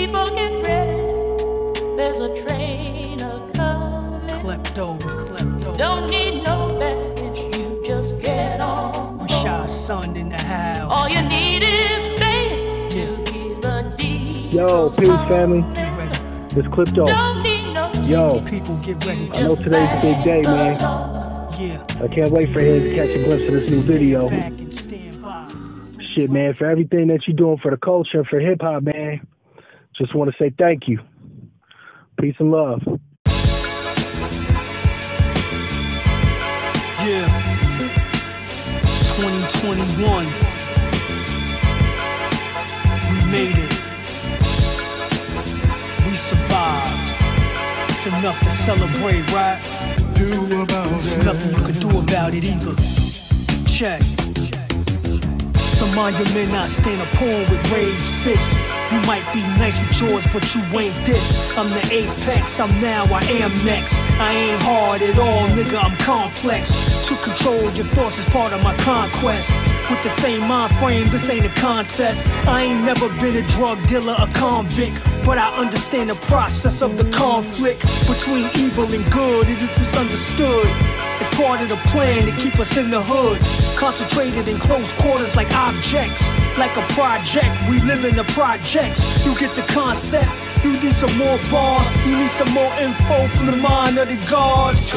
People get ready, there's a train a-coming. Klepto. Don't need no baggage, you just get on. Rashad's son in the house. All you need is faith to hear the deed. Yo, peace family. Get ready. This Klepto. Don't need no Yo, People get ready. I know today's a big day, man. Yeah. I can't wait for him to catch a glimpse of this new video. Back and stand by. Shit, man, for everything that you're doing for the culture and for hip-hop, man. Just want to say thank you. Peace and love. Yeah. 2021. We made it. We survived. It's enough to celebrate, right? There's nothing you can do about it either. Check. The monument I stand upon with raised fists. You might be nice with yours, but you ain't this. I'm the apex, I'm now, I am next. I ain't hard at all, nigga, I'm complex. To control your thoughts is part of my conquest. With the same mind frame, this ain't a contest. I ain't never been a drug dealer, a convict, but I understand the process of the conflict between evil and good. It is misunderstood. It's part of the plan to keep us in the hood, concentrated in close quarters like objects. Like a project, we live in the projects. You get the concept. You need some more bars. You need some more info from the mind of the gods.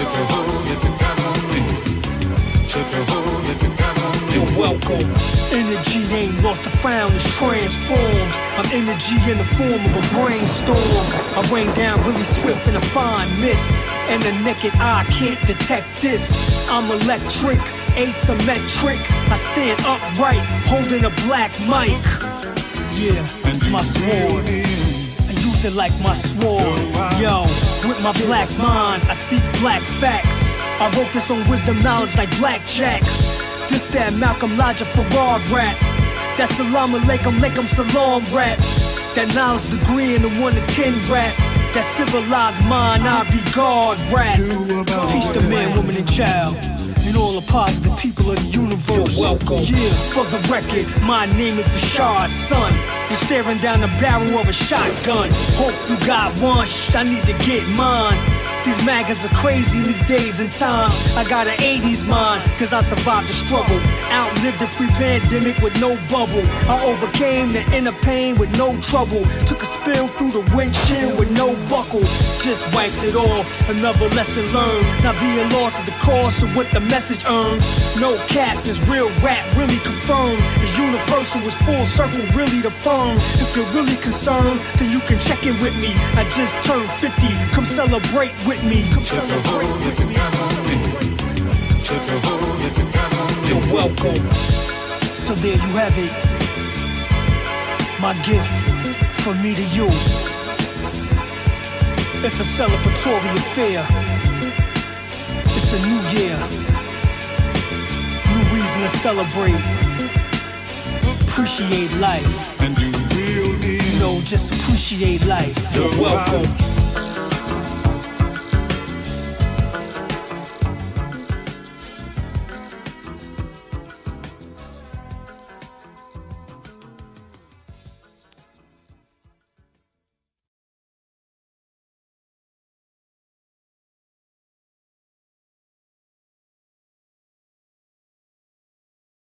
You're welcome. Energy ain't lost or found, it's transformed. I'm energy in the form of a brainstorm. I rain down really swift in a fine mist, and the naked eye can't detect this. I'm electric, asymmetric. I stand upright, holding a black mic. Yeah, it's my sword. I use it like my sword. Yo, with my black mind, I speak black facts. I wrote this on wisdom knowledge like blackjack. This that Malcolm Elijah Farrar rap. That salam alaikum salam rap. That knowledge degree in the 1 to 10 rap. That civilized mind, I be God rap. Peace to man, woman, and child, and all the positive people of the universe. You're welcome. Yeah, for the record, my name is Rashad's son. You're staring down the barrel of a shotgun. Hope you got one, I need to get mine. These maggots are crazy these days and times. I got an 80s mind, cause I survived the struggle. Outlived the pre-pandemic with no bubble. I overcame the inner pain with no trouble. Took a spill through the windshield with no buckle. Just wiped it off, another lesson learned. Not being lost is the cost of what the message earned. No cap is real rap, really confirmed. It's universal, is full circle, really the firm. If you're really concerned, then you can check in with me. I just turned 50, come celebrate with me. Come celebrate with me. You're welcome. So there you have it. My gift from me to you. It's a celebratory affair. It's a new year. New reason to celebrate. Appreciate life. And you know, just appreciate life. You're welcome.